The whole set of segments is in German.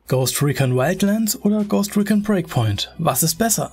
Ghost Recon Wildlands oder Ghost Recon Breakpoint? Was ist besser?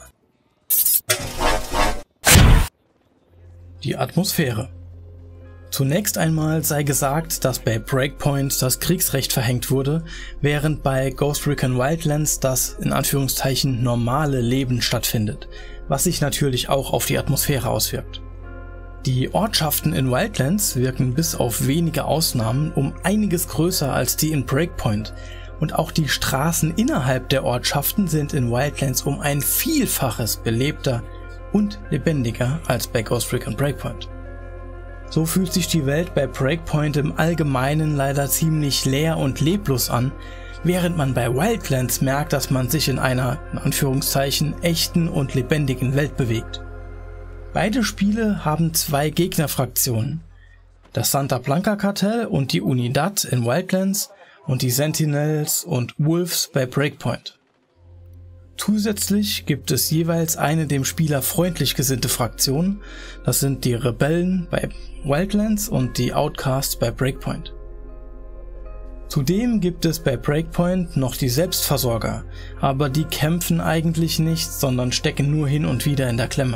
Die Atmosphäre. Zunächst einmal sei gesagt, dass bei Breakpoint das Kriegsrecht verhängt wurde, während bei Ghost Recon Wildlands das in Anführungszeichen normale Leben stattfindet, was sich natürlich auch auf die Atmosphäre auswirkt. Die Ortschaften in Wildlands wirken bis auf wenige Ausnahmen um einiges größer als die in Breakpoint, und auch die Straßen innerhalb der Ortschaften sind in Wildlands um ein Vielfaches belebter und lebendiger als bei Ghost Recon Breakpoint. So fühlt sich die Welt bei Breakpoint im Allgemeinen leider ziemlich leer und leblos an, während man bei Wildlands merkt, dass man sich in einer, in Anführungszeichen, echten und lebendigen Welt bewegt. Beide Spiele haben zwei Gegnerfraktionen: das Santa Blanca Kartell und die Unidad in Wildlands und die Sentinels und Wolves bei Breakpoint. Zusätzlich gibt es jeweils eine dem Spieler freundlich gesinnte Fraktion, das sind die Rebellen bei Wildlands und die Outcasts bei Breakpoint. Zudem gibt es bei Breakpoint noch die Selbstversorger, aber die kämpfen eigentlich nicht, sondern stecken nur hin und wieder in der Klemme.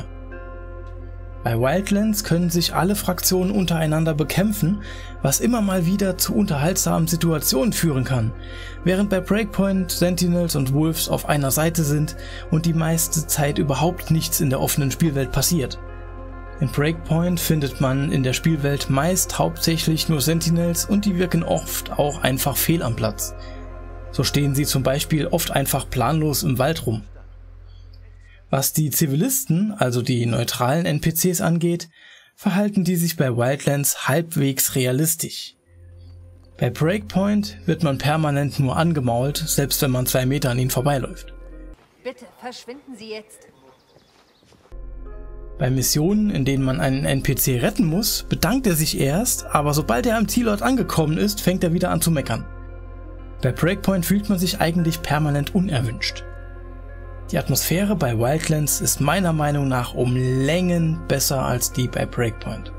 Bei Wildlands können sich alle Fraktionen untereinander bekämpfen, was immer mal wieder zu unterhaltsamen Situationen führen kann, während bei Breakpoint Sentinels und Wolves auf einer Seite sind und die meiste Zeit überhaupt nichts in der offenen Spielwelt passiert. In Breakpoint findet man in der Spielwelt meist hauptsächlich nur Sentinels und die wirken oft auch einfach fehl am Platz. So stehen sie zum Beispiel oft einfach planlos im Wald rum. Was die Zivilisten, also die neutralen NPCs angeht, verhalten die sich bei Wildlands halbwegs realistisch. Bei Breakpoint wird man permanent nur angemault, selbst wenn man 2 Meter an ihnen vorbeiläuft. Bitte, verschwinden Sie jetzt. Bei Missionen, in denen man einen NPC retten muss, bedankt er sich erst, aber sobald er am Zielort angekommen ist, fängt er wieder an zu meckern. Bei Breakpoint fühlt man sich eigentlich permanent unerwünscht. Die Atmosphäre bei Wildlands ist meiner Meinung nach um Längen besser als die bei Breakpoint.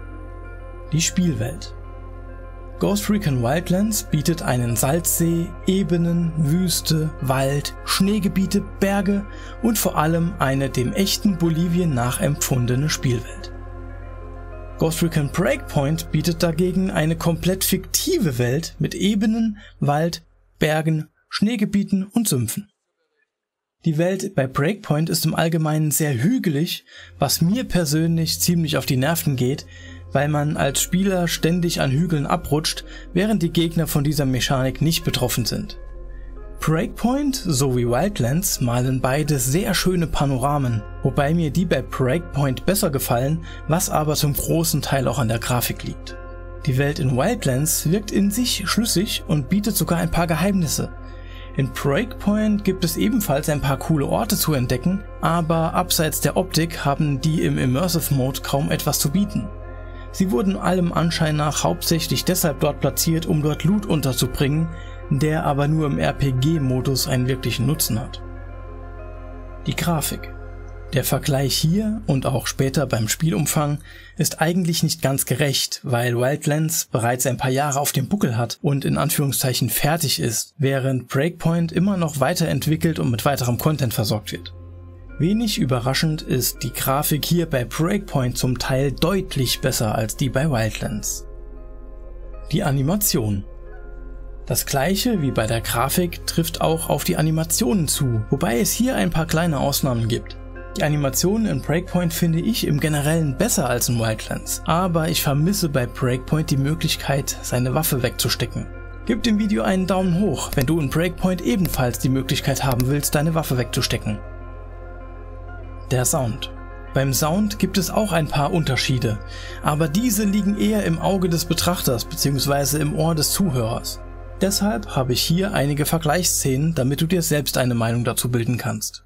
Die Spielwelt. Ghost Recon Wildlands bietet einen Salzsee, Ebenen, Wüste, Wald, Schneegebiete, Berge und vor allem eine dem echten Bolivien nachempfundene Spielwelt. Ghost Recon Breakpoint bietet dagegen eine komplett fiktive Welt mit Ebenen, Wald, Bergen, Schneegebieten und Sümpfen. Die Welt bei Breakpoint ist im Allgemeinen sehr hügelig, was mir persönlich ziemlich auf die Nerven geht, weil man als Spieler ständig an Hügeln abrutscht, während die Gegner von dieser Mechanik nicht betroffen sind. Breakpoint sowie Wildlands malen beide sehr schöne Panoramen, wobei mir die bei Breakpoint besser gefallen, was aber zum großen Teil auch an der Grafik liegt. Die Welt in Wildlands wirkt in sich schlüssig und bietet sogar ein paar Geheimnisse. In Breakpoint gibt es ebenfalls ein paar coole Orte zu entdecken, aber abseits der Optik haben die im Immersive Mode kaum etwas zu bieten. Sie wurden allem Anschein nach hauptsächlich deshalb dort platziert, um dort Loot unterzubringen, der aber nur im RPG-Modus einen wirklichen Nutzen hat. Die Grafik. Der Vergleich hier und auch später beim Spielumfang ist eigentlich nicht ganz gerecht, weil Wildlands bereits ein paar Jahre auf dem Buckel hat und in Anführungszeichen fertig ist, während Breakpoint immer noch weiterentwickelt und mit weiterem Content versorgt wird. Wenig überraschend ist die Grafik hier bei Breakpoint zum Teil deutlich besser als die bei Wildlands. Die Animation. Das gleiche wie bei der Grafik trifft auch auf die Animationen zu, wobei es hier ein paar kleine Ausnahmen gibt. Die Animationen in Breakpoint finde ich im Generellen besser als in Wildlands, aber ich vermisse bei Breakpoint die Möglichkeit, seine Waffe wegzustecken. Gib dem Video einen Daumen hoch, wenn du in Breakpoint ebenfalls die Möglichkeit haben willst, deine Waffe wegzustecken. Der Sound. Beim Sound gibt es auch ein paar Unterschiede, aber diese liegen eher im Auge des Betrachters bzw. im Ohr des Zuhörers. Deshalb habe ich hier einige Vergleichsszenen, damit du dir selbst eine Meinung dazu bilden kannst.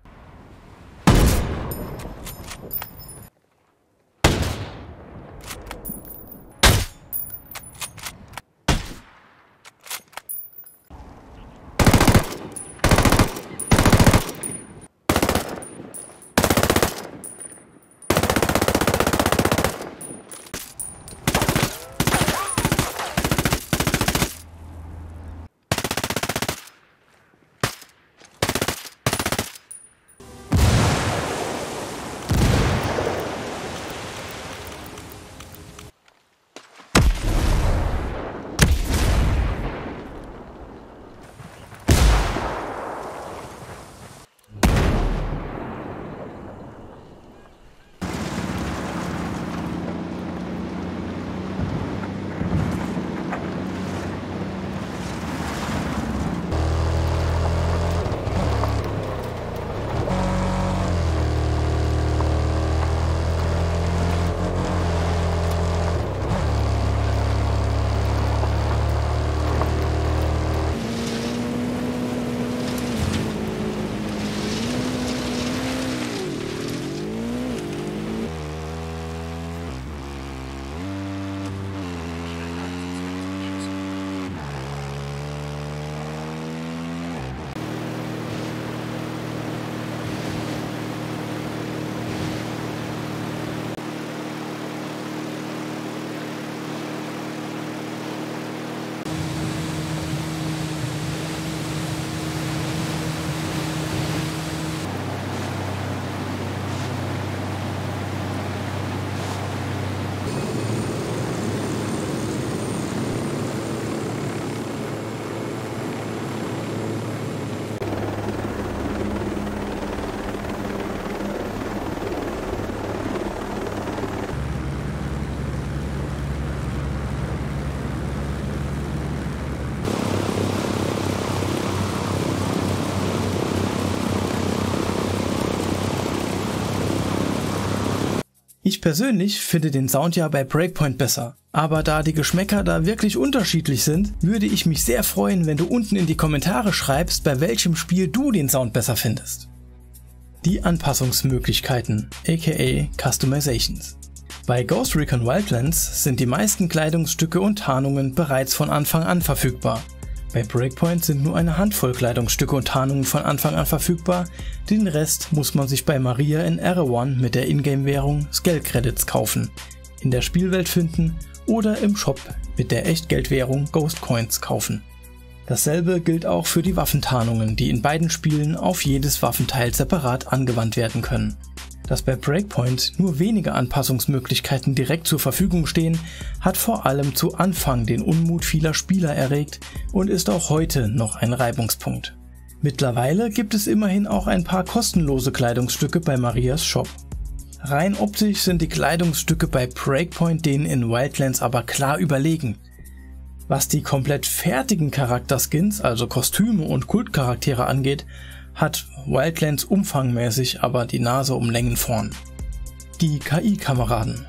Ich persönlich finde den Sound ja bei Breakpoint besser, aber da die Geschmäcker da wirklich unterschiedlich sind, würde ich mich sehr freuen, wenn du unten in die Kommentare schreibst, bei welchem Spiel du den Sound besser findest. Die Anpassungsmöglichkeiten, aka Customizations. Bei Ghost Recon Wildlands sind die meisten Kleidungsstücke und Tarnungen bereits von Anfang an verfügbar. Bei Breakpoint sind nur eine Handvoll Kleidungsstücke und Tarnungen von Anfang an verfügbar, den Rest muss man sich bei Maria in Erewhon mit der Ingame-Währung Skull Credits kaufen, in der Spielwelt finden oder im Shop mit der Echtgeldwährung Ghost Coins kaufen. Dasselbe gilt auch für die Waffentarnungen, die in beiden Spielen auf jedes Waffenteil separat angewandt werden können. Dass bei Breakpoint nur wenige Anpassungsmöglichkeiten direkt zur Verfügung stehen, hat vor allem zu Anfang den Unmut vieler Spieler erregt und ist auch heute noch ein Reibungspunkt. Mittlerweile gibt es immerhin auch ein paar kostenlose Kleidungsstücke bei Marias Shop. Rein optisch sind die Kleidungsstücke bei Breakpoint denen in Wildlands aber klar überlegen. Was die komplett fertigen Charakterskins, also Kostüme und Kultcharaktere angeht, hat Wildlands umfangmäßig aber die Nase um Längen vorn. Die KI-Kameraden.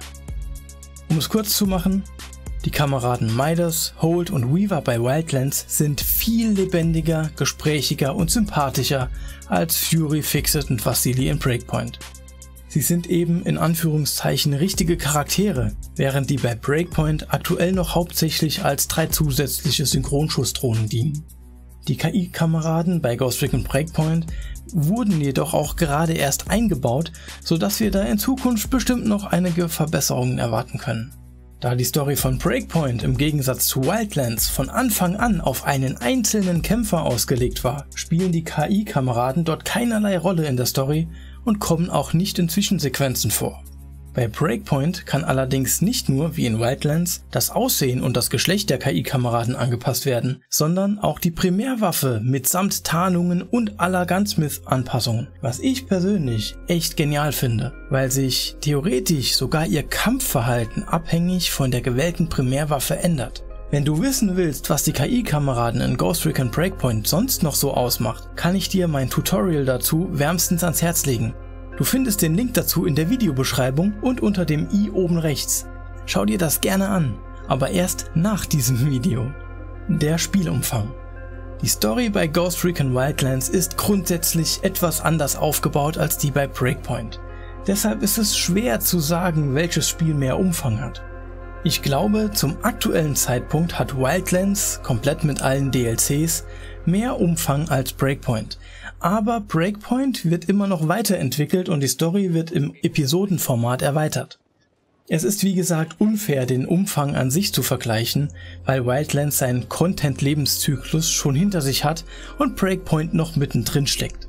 Um es kurz zu machen, die Kameraden Midas, Holt und Weaver bei Wildlands sind viel lebendiger, gesprächiger und sympathischer als Fury, Fixit und Vasily in Breakpoint. Sie sind eben in Anführungszeichen richtige Charaktere, während die bei Breakpoint aktuell noch hauptsächlich als 3 zusätzliche Synchronschussdrohnen dienen. Die KI-Kameraden bei Ghost Recon Breakpoint wurden jedoch auch gerade erst eingebaut, sodass wir da in Zukunft bestimmt noch einige Verbesserungen erwarten können. Da die Story von Breakpoint im Gegensatz zu Wildlands von Anfang an auf einen einzelnen Kämpfer ausgelegt war, spielen die KI-Kameraden dort keinerlei Rolle in der Story und kommen auch nicht in Zwischensequenzen vor. Bei Breakpoint kann allerdings nicht nur, wie in Wildlands, das Aussehen und das Geschlecht der KI-Kameraden angepasst werden, sondern auch die Primärwaffe mitsamt Tarnungen und aller Gunsmith-Anpassungen, was ich persönlich echt genial finde, weil sich theoretisch sogar ihr Kampfverhalten abhängig von der gewählten Primärwaffe ändert. Wenn du wissen willst, was die KI-Kameraden in Ghost Recon Breakpoint sonst noch so ausmacht, kann ich dir mein Tutorial dazu wärmstens ans Herz legen. Du findest den Link dazu in der Videobeschreibung und unter dem i oben rechts. Schau dir das gerne an, aber erst nach diesem Video. Der Spielumfang. Die Story bei Ghost Recon Wildlands ist grundsätzlich etwas anders aufgebaut als die bei Breakpoint. Deshalb ist es schwer zu sagen, welches Spiel mehr Umfang hat. Ich glaube, zum aktuellen Zeitpunkt hat Wildlands, komplett mit allen DLCs, mehr Umfang als Breakpoint. Aber Breakpoint wird immer noch weiterentwickelt und die Story wird im Episodenformat erweitert. Es ist wie gesagt unfair, den Umfang an sich zu vergleichen, weil Wildlands seinen Content-Lebenszyklus schon hinter sich hat und Breakpoint noch mittendrin steckt.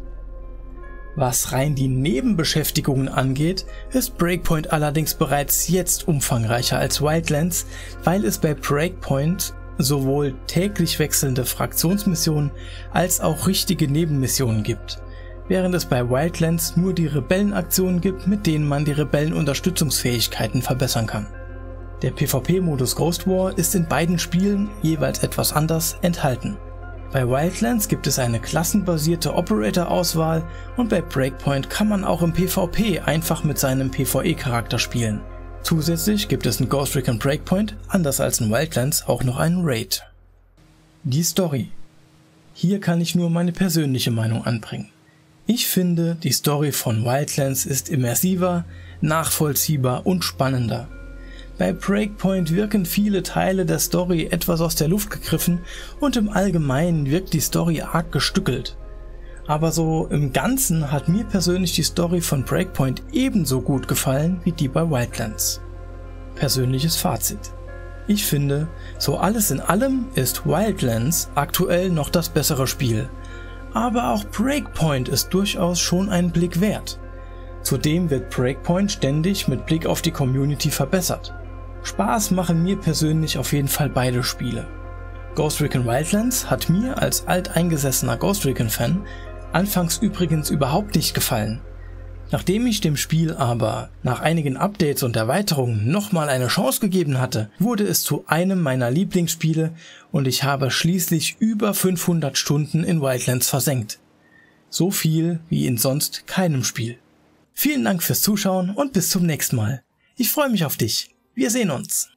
Was rein die Nebenbeschäftigungen angeht, ist Breakpoint allerdings bereits jetzt umfangreicher als Wildlands, weil es bei Breakpoint sowohl täglich wechselnde Fraktionsmissionen als auch richtige Nebenmissionen gibt, während es bei Wildlands nur die Rebellenaktionen gibt, mit denen man die Rebellenunterstützungsfähigkeiten verbessern kann. Der PvP-Modus Ghost War ist in beiden Spielen jeweils etwas anders enthalten. Bei Wildlands gibt es eine klassenbasierte Operator-Auswahl und bei Breakpoint kann man auch im PvP einfach mit seinem PvE-Charakter spielen. Zusätzlich gibt es in Ghost Recon Breakpoint, anders als in Wildlands, auch noch einen Raid. Die Story. Hier kann ich nur meine persönliche Meinung anbringen. Ich finde, die Story von Wildlands ist immersiver, nachvollziehbar und spannender. Bei Breakpoint wirken viele Teile der Story etwas aus der Luft gegriffen und im Allgemeinen wirkt die Story arg gestückelt. Aber so im Ganzen hat mir persönlich die Story von Breakpoint ebenso gut gefallen wie die bei Wildlands. Persönliches Fazit. Ich finde, so alles in allem ist Wildlands aktuell noch das bessere Spiel. Aber auch Breakpoint ist durchaus schon einen Blick wert. Zudem wird Breakpoint ständig mit Blick auf die Community verbessert. Spaß machen mir persönlich auf jeden Fall beide Spiele. Ghost Recon Wildlands hat mir als alteingesessener Ghost Recon-Fan anfangs übrigens überhaupt nicht gefallen. Nachdem ich dem Spiel aber nach einigen Updates und Erweiterungen nochmal eine Chance gegeben hatte, wurde es zu einem meiner Lieblingsspiele und ich habe schließlich über 500 Stunden in Wildlands versenkt. So viel wie in sonst keinem Spiel. Vielen Dank fürs Zuschauen und bis zum nächsten Mal. Ich freue mich auf dich. Wir sehen uns.